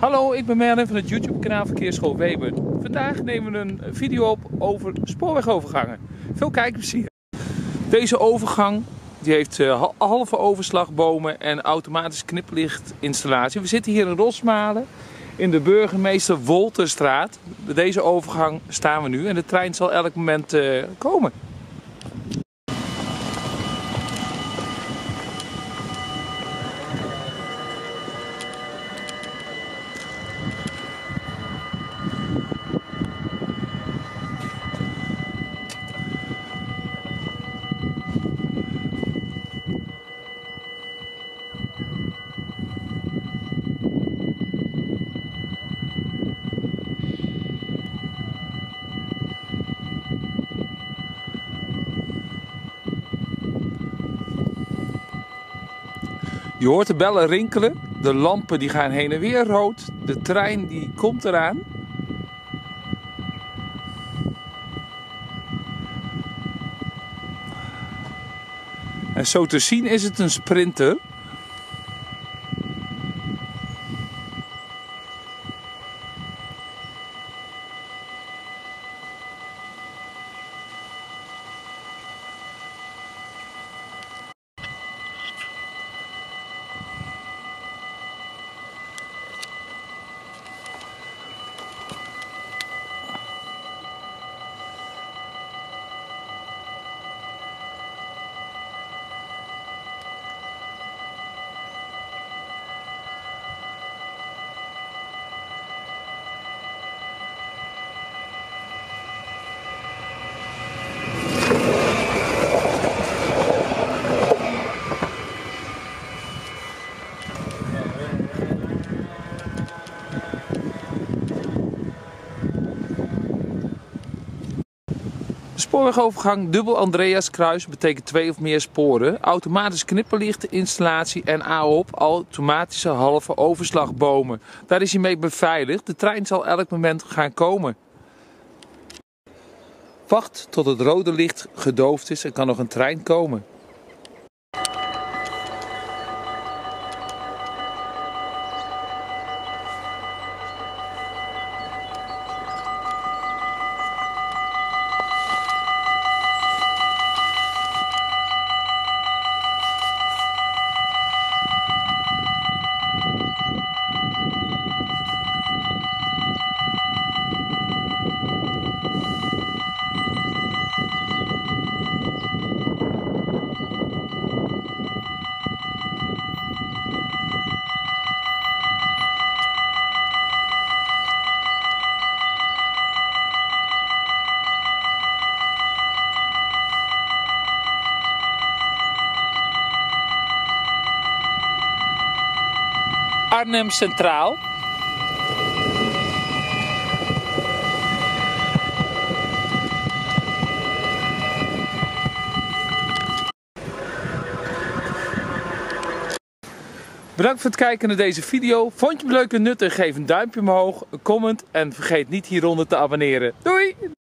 Hallo, ik ben Merlin van het YouTube kanaal Verkeersschool Weber. Vandaag nemen we een video op over spoorwegovergangen. Veel kijkplezier. Deze overgang die heeft halve overslagbomen en automatisch kniplichtinstallatie. We zitten hier in Rosmalen in de Burgemeester Wolterstraat. Bij deze overgang staan we nu en de trein zal elk moment komen. Je hoort de bellen rinkelen, de lampen die gaan heen en weer rood, de trein die komt eraan. En zo te zien is het een sprinter. De spoorwegovergang dubbel Andreaskruis betekent 2 of meer sporen, automatisch knipperlichtinstallatie en AOP automatische halve overslagbomen. Daar is hij mee beveiligd. De trein zal elk moment gaan komen. Wacht tot het rode licht gedoofd is en kan nog een trein komen. Arnhem Centraal. Bedankt voor het kijken naar deze video. Vond je hem leuk en nuttig? Geef een duimpje omhoog, een comment en vergeet niet hieronder te abonneren. Doei!